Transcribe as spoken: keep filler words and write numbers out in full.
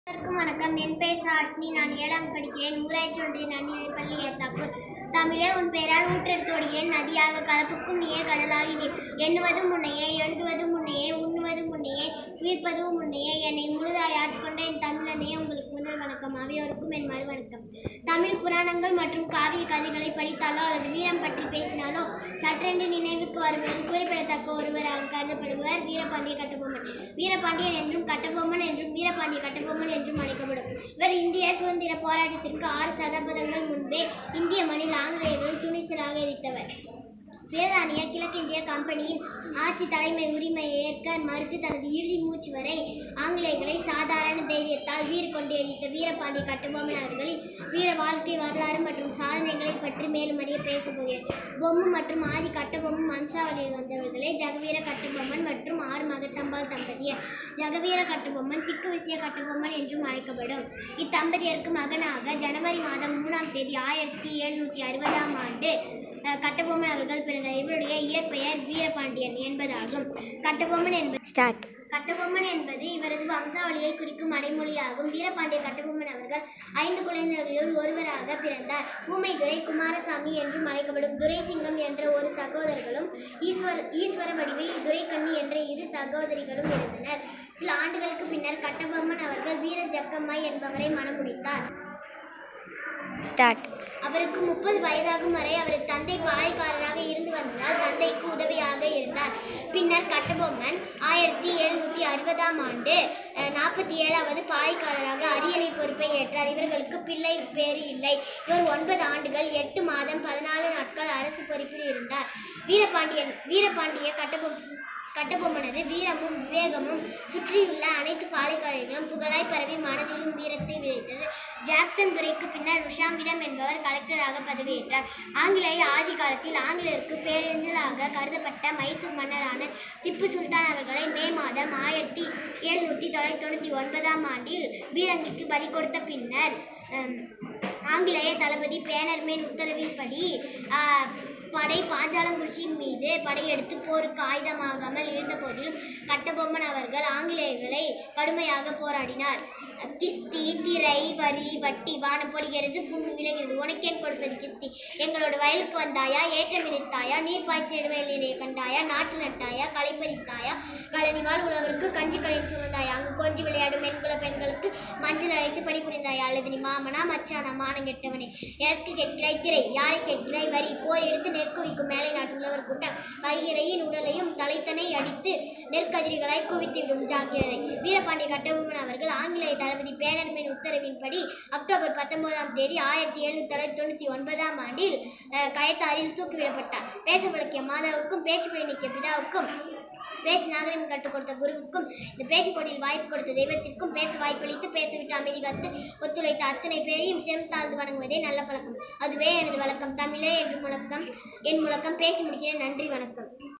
வணக்கம். என் பெயர் சாட்சினி. நான் ஏழாம் படிக்கிறேன். ஊராட்சி ஒன்றிய நடுநிலைப் பள்ளி ஏத்தாப்பூர். தமிழே உன் பெயரால் ஊற்றெடுத்து ஓடுகிறேன். நதியாக கலப்புக்கும் நீயே கடலாகினேன். எண்ணுவதும் முன்னையே, எழுதுவதும் முன்னையே, உண்ணுவதும் முன்னையே, உயிர்ப்பதும் முன்னையே, என்னை முழுதாய் ஆட்கொண்ட என் தமிழனே, உங்களுக்கு முதல் வணக்கம். அவையோருக்கும் என் மறு வணக்கம். தமிழ் புராணங்கள் மற்றும் காவிய கதைகளை படித்தாலோ அல்லது வீரம் பற்றி பேசினாலோ சற்றென்று நினைவுக்கு வருவது குறிப்பிடத்தக்க ஒருவராக கருதப்படுவர் வீரபாண்டிய கட்டபொம்மன். வீரபாண்டியன் என்றும் கட்டபொம்மன் என்றும் வீரபாண்டிய கட்டபொம்மன் என்றும் அழைக்கப்படும். இவர் இந்திய சுதந்திர போராட்டத்திற்கு ஆறு சதபதங்கள் முன்பே இந்திய மண்ணில் ஆங்கிலேயர்கள் துணிச்சலாக எதிர்த்தவர். பிரித்தானிய கிழக்கிந்திய கம்பெனியின் ஆட்சி தலைமை உரிமையை ஏற்க மறுத்து தனது இறுதி மூச்சு வரை ஆங்கிலேயர்களை சாதாரண தைரியத்தால் வீறு கொண்டு எரித்த வீரபாண்டிய கட்டபொம்மன் அவர்களின் வீர வாழ்க்கை வரலாறு மற்றும் சாதனைகளை பற்றி மேலும் அறிய பேசப்போகிறேன். பொம்மு மற்றும் ஆதி கட்டபொம்மன் வம்சாவளியில் வந்தவர்களே ஜகவீர கட்டபொம்மன் மற்றும் ஆறு மகத்தம்பாள் தம்பதியர். ஜகவீர கட்டபொம்மன் திக்கு விசய கட்டபொம்மன் என்றும் அழைக்கப்படும். இத்தம்பதியருக்கு மகனாக ஜனவரி மாதம் மூணாம் தேதி ஆயிரத்தி எழுநூற்றி அறுபதாம் ஆண்டு கட்டபொம்மன் அவர்கள் பிறந்தார். இவருடைய இயற்பெயர் வீரபாண்டியன் என்பதாகும். கட்டபொம்மன் என்பது ஸ்டார்ட் கட்டபொம்மன் என்பது இவரது வம்சாவளியை குறிக்கும் அடைமொழியாகும். வீரபாண்டிய கட்டபொம்மன் அவர்கள் ஐந்து குழந்தைகளுள் ஒருவராக பிறந்தார். ஊமைதுரை குமாரசாமி என்றும் அழைக்கப்படும் துரைசிங்கம் என்ற ஒரு சகோதரர்களும் ஈஸ்வர ஈஸ்வர வடிவில் துரைக்கண்ணி என்ற இரு சகோதரிகளும் இருந்தனர். சில ஆண்டுகளுக்கு பின்னர் கட்டபொம்மன் அவர்கள் வீர ஜக்கம்மாய் என்பவரை மணமுடித்தார். அவருக்கு முப்பது வயதாகும் வரை அவரது தந்தை பாளையக்காரராக இருந்து வந்ததால் தந்தைக்கு உதவியாக இருந்தார். பின்னர் கட்டபொம்மன் ஆயிரத்தி எழுநூற்றி அறுபதாம் ஆண்டு நாற்பத்தி ஏழாவது பாளையக்காரராக அரியணை பொறுப்பை ஏற்றார். இவர்களுக்கு பிள்ளை பேறு இல்லை. இவர் ஒன்பது ஆண்டுகள் எட்டு மாதம் பதினாலு நாட்கள் அரசு பொறுப்பில் இருந்தார். வீரபாண்டியன் வீரபாண்டிய கட்டபொம்மன் கட்டபொம்மனது வீரமும் விவேகமும் சுற்றியுள்ள அனைத்து பாளையக்காரர்களும் புகழாய் பரவி மனதிலும் வீரத்தை விதைத்தது. ஜாக்சன் துரைக்கு பின்னர் ருஷாங்கிடம் என்பவர் கலெக்டராக பதவியேற்றார். ஆங்கிலேய ஆதி காலத்தில் ஆங்கிலேயருக்கு பேரறிஞராக கருதப்பட்ட மைசூர் மன்னரான திப்பு சுல்தான் அவர்களை மே மாதம் ஆயிரத்தி எழுநூற்றி தொள்ளாயிரத்தி தொண்ணூற்றி ஒன்பதாம் ஆண்டில் பீரங்கிக்கு பலி கொடுத்த பின்னர் ஆங்கிலேய தளபதி பேனர்மேன் உத்தரவின்படி படை பாஞ்சாலங்குறிச்சியின் மீது படையெடுத்து போருக்கு ஆயுதமாகாமல் இருந்த போதிலும் கட்டபொம்மன் அவர்கள் ஆங்கிலேயர்களை கடுமையாக போராடினார். கிஸ்தி திரை வரி வட்டி வானம் பொழிகிறது பூமி விளைகிறது உனக்கேன் கொடுப்பது கிஸ்தி எங்களோட வயலுக்கு வந்தாயா ஏற்றம் இணைத்தாயா நீர் பாய்ச்சி நெடுவயலினை கண்டாயா நாட்டு நட்டாயா களை பறித்தாயா கழனிவாள் உழவருக்கு கஞ்சி கலையும் சுமந்தாயா அங்கு கொஞ்சி விளையாடும் பெண்குல பெண்களுக்கு மஞ்சள் அழைத்து பணிபுரிந்தாயா அல்லது நீ மாமனா மச்சானா மானம் கெட்டவனே எதற்கு கேட்கிறாய் திரை யாரை கேட்கிறாய் வரி போர் எடுத்து நெற்குவிக்கும் மேலை நாட்டு உழவர் கூட்டம் வைகிரையின் உடலையும் தலைத்தனை அடித்து நெற்கதிரிகளாய் குவித்துவிடும் ஜாக்கிரதை. வீரபாண்டிய கட்டபொம்மன் அவர்கள் ஆங்கிலேய தளபதி பேனர்மேன் உத்தரவின்படி அக்டோபர் பத்தொன்பதாம் தேதி ஆயிரத்தி எழுநூத்தி தொள்ளாயிரத்தி தொண்ணூற்றி ஒன்பதாம் ஆண்டில் கயத்தாரில் தூக்கிவிடப்பட்டார். பேச பழக்கிய மாதாவுக்கும் பேச்சு பயணிக்கிய பிதாவுக்கும் பேச்சு நாகரிகம் கற்றுக் கொடுத்த குருவுக்கும் இந்த பேச்சு போட்டியில் வாய்ப்பு கொடுத்த தெய்வத்திற்கும் பேச வாய்ப்பளித்து பேசவிட்டு அமைதி காத்து ஒத்துழைத்த அத்தனை பேரையும் செம்தாழ்ந்து வணங்குவதே நல்ல பழக்கம். அதுவே எனது வழக்கம். தமிழே என்று முழக்கம் என் முழக்கம் பேசி முடிக்கிறேன். நன்றி, வணக்கம்.